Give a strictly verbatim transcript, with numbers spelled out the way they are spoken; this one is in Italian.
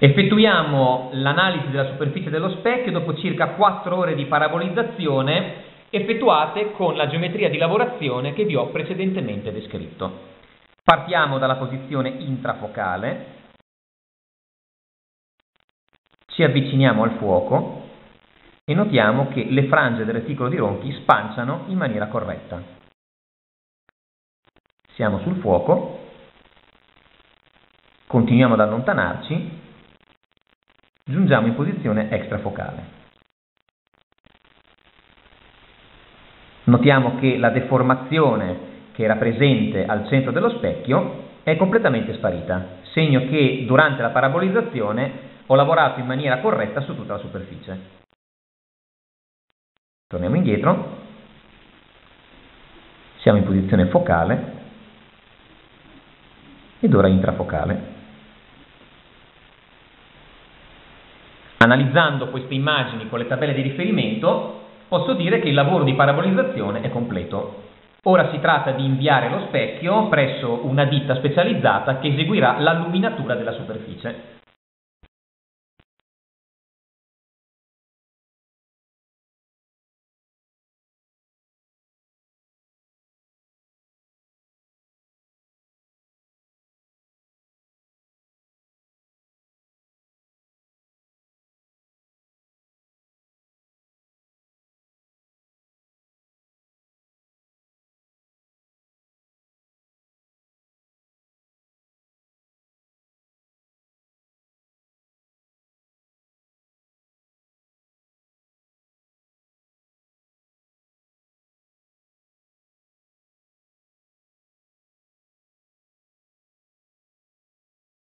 Effettuiamo l'analisi della superficie dello specchio dopo circa quattro ore di parabolizzazione effettuate con la geometria di lavorazione che vi ho precedentemente descritto. Partiamo dalla posizione intrafocale, ci avviciniamo al fuoco e notiamo che le frange del reticolo di Ronchi spanciano in maniera corretta. Siamo sul fuoco, continuiamo ad allontanarci, giungiamo in posizione extrafocale. Notiamo che la deformazione che era presente al centro dello specchio è completamente sparita, segno che durante la parabolizzazione ho lavorato in maniera corretta su tutta la superficie. Torniamo indietro, siamo in posizione focale ed ora intrafocale. Analizzando queste immagini con le tabelle di riferimento, posso dire che il lavoro di parabolizzazione è completo. Ora si tratta di inviare lo specchio presso una ditta specializzata che eseguirà l'alluminatura della superficie.